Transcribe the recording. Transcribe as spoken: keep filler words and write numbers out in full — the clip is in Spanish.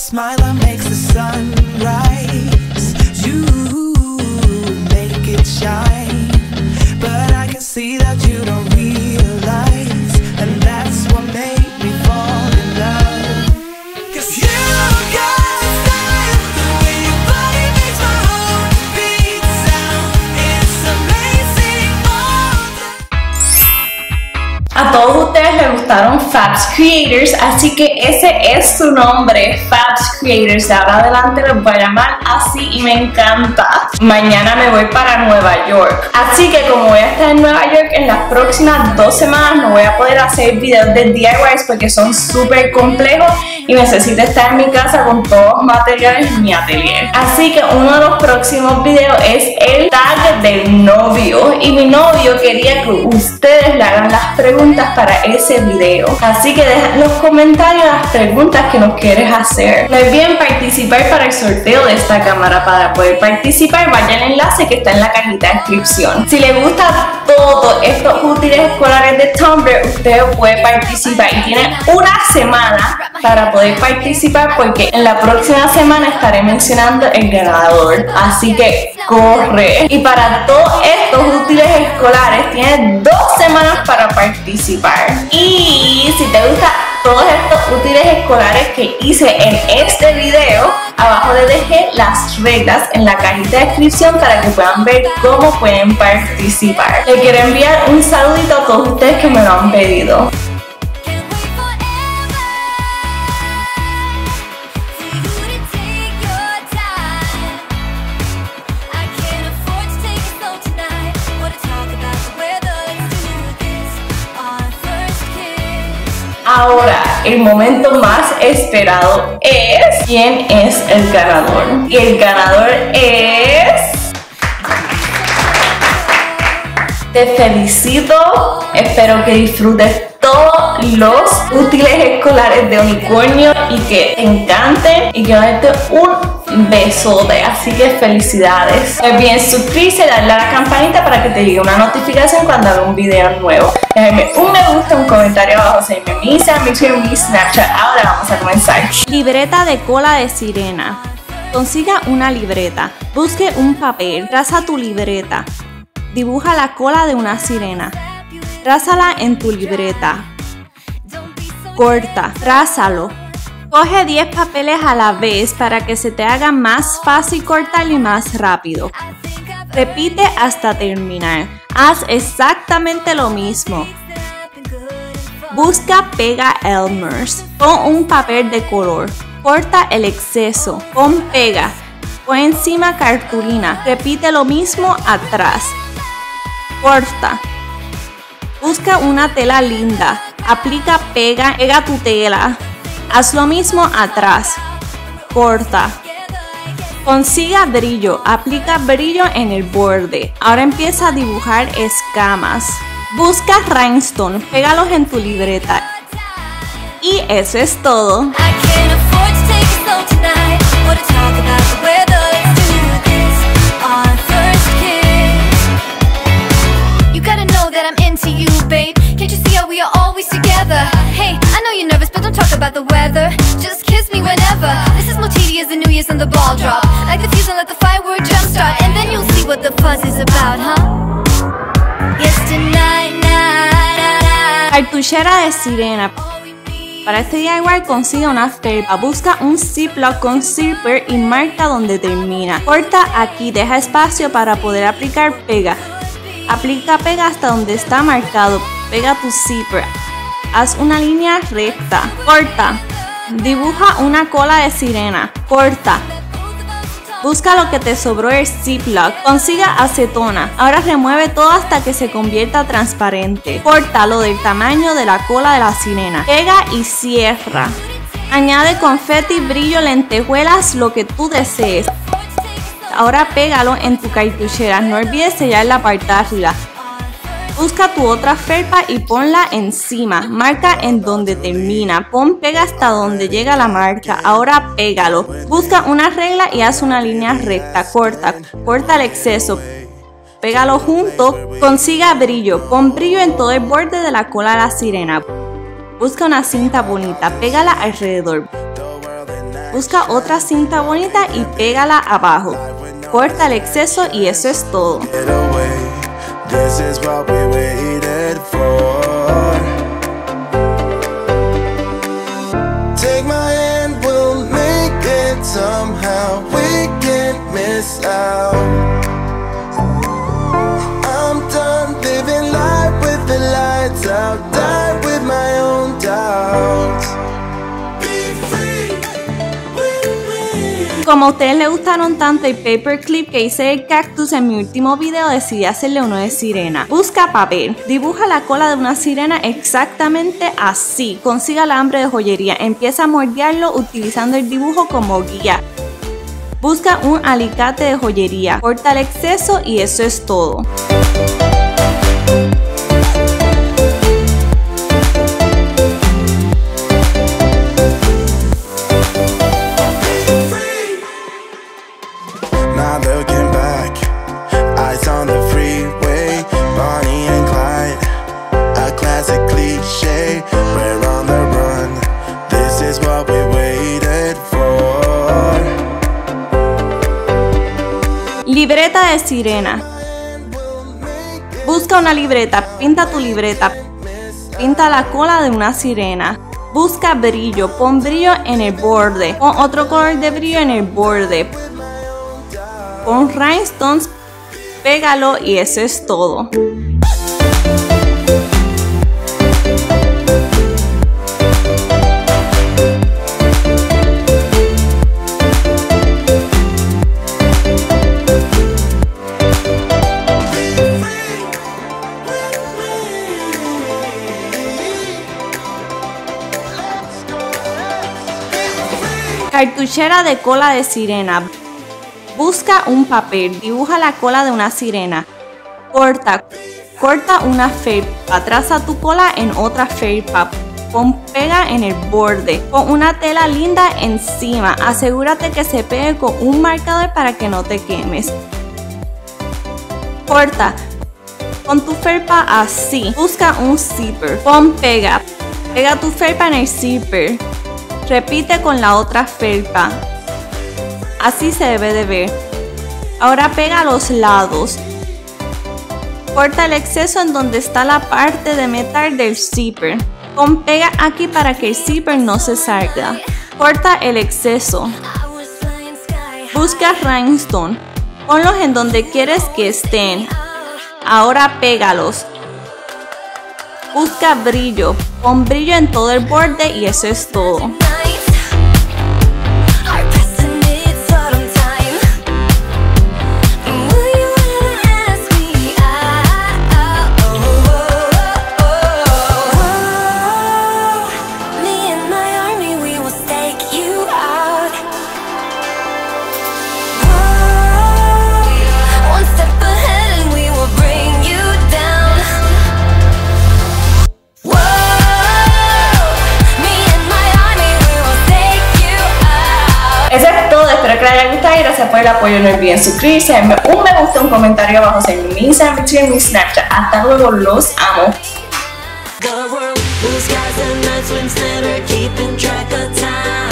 smile that makes the sun rise. You make it shine, but I can see that you don't realize, and that's what made me fall in love. 'Cause you got style, the way your body makes my heart beat sound. It's amazing all the... A todos ustedes les gustaron Fabs Creators, así que ese es su nombre, Fabs Creators. De ahora adelante los voy a llamar así y me encanta. Mañana me voy para Nueva York, así que como voy a estar en Nueva York en las próximas dos semanas, no voy a poder hacer videos de D I Ys porque son súper complejos y necesito estar en mi casa con todos los materiales en mi atelier. Así que uno de los próximos videos es el tag del novio, y mi novio quería que ustedes le hagan las preguntas para ese video, así que deja en los comentarios las preguntas que nos quieres hacer. No olviden participar para el sorteo de esta cámara. Para poder participar, vaya al enlace que está en la cajita de descripción. Si les gusta todos estos útiles escolares de Tumblr, usted puede participar y tiene una semana para poder participar, porque en la próxima semana estaré mencionando el ganador, así que corre. Y para todos estos útiles escolares tienes dos semanas para participar. Y si te gusta todos estos útiles escolares que hice en este video, abajo les dejé las reglas en la cajita de descripción para que puedan ver cómo pueden participar. Les quiero enviar un saludito a todos ustedes que me lo han pedido. Ahora, el momento más esperado es ¿quién es el ganador? Y el ganador es... Te felicito, espero que disfrutes todos los útiles escolares de unicornio y que te encanten y que darte un besote, así que felicidades. No olviden suscribirse y darle a la campanita para que te llegue una notificación cuando haga un video nuevo. Déjenme un me gusta, un comentario abajo, seguirme en mi Instagram, mi Twitter, mi Snapchat. Ahora vamos a comenzar. Libreta de cola de sirena. Consiga una libreta, busque un papel, traza tu libreta, dibuja la cola de una sirena, trázala en tu libreta, corta, trázalo. Coge diez papeles a la vez para que se te haga más fácil cortar y más rápido. Repite hasta terminar. Haz exactamente lo mismo. Busca pega Elmer's. Pon un papel de color. Corta el exceso. Pon pega. Pon encima cartulina. Repite lo mismo atrás. Corta. Busca una tela linda. Aplica pega. Pega tu tela. Haz lo mismo atrás. Corta. Consiga brillo. Aplica brillo en el borde. Ahora empieza a dibujar escamas. Busca rhinestone. Pégalos en tu libreta. Y eso es todo. About the weather, just kiss me whenever. This is more tedious than New Year's and the ball drop. Like the fuse and let the firework jumpstart, and then you'll see what the fuzz is about, huh? Yes, tonight, night, night. Cartuchera de sirena. Para este D I Y consiga una felpa, busca un ziplock con zipper y marca donde termina. Corta aquí, deja espacio para poder aplicar pega. Aplica pega hasta donde está marcado. Pega tu zipper. Haz una línea recta. Corta. Dibuja una cola de sirena. Corta. Busca lo que te sobró el ziplock. Consiga acetona. Ahora remueve todo hasta que se convierta transparente. Córtalo del tamaño de la cola de la sirena. Pega y cierra. Añade confeti, brillo, lentejuelas, lo que tú desees. Ahora pégalo en tu cartuchera. No olvides sellar la parte de arriba. Busca tu otra felpa y ponla encima. Marca en donde termina. Pon pega hasta donde llega la marca. Ahora pégalo. Busca una regla y haz una línea recta. Corta. Corta el exceso. Pégalo junto. Consiga brillo. Pon brillo en todo el borde de la cola de la sirena. Busca una cinta bonita. Pégala alrededor. Busca otra cinta bonita y pégala abajo. Corta el exceso y eso es todo. This is what we waited for. Take my hand, we'll make it somehow. We can't miss out. I'm done living life with the lights out. Die with my own doubts. Be free with me. Como a ustedes les gustaron tanto el paperclip que hice del cactus en mi último video, decidí hacerle uno de sirena. Busca papel, dibuja la cola de una sirena exactamente así, consiga alambre de joyería, empieza a moldearlo utilizando el dibujo como guía. Busca un alicate de joyería, corta el exceso y eso es todo. Libreta de sirena. Busca una libreta, pinta tu libreta, pinta la cola de una sirena. Busca brillo, pon brillo en el borde, pon otro color de brillo en el borde. Pon rhinestones, pégalo y eso es todo. Cartuchera de cola de sirena. Busca un papel, dibuja la cola de una sirena. Corta, corta una felpa, traza tu cola en otra felpa. Pon pega en el borde. Pon una tela linda encima. Asegúrate que se pegue con un marcador para que no te quemes. Corta. Pon tu felpa así. Busca un zipper. Pon pega. Pega tu felpa en el zipper. Repite con la otra felpa. Así se debe de ver. Ahora pega a los lados. Corta el exceso en donde está la parte de metal del zipper. Pon pega aquí para que el zipper no se salga. Corta el exceso. Busca rhinestone. Ponlos en donde quieres que estén. Ahora pégalos. Busca brillo. Pon brillo en todo el borde y eso es todo. Eso es todo, espero que les haya gustado y gracias por el apoyo. No olviden suscribirse, darme un me gusta, un comentario abajo en mi Instagram, mi Twitter, mi Snapchat. Hasta luego, los amo. The world, blue skies and night swings, never keeping track of time.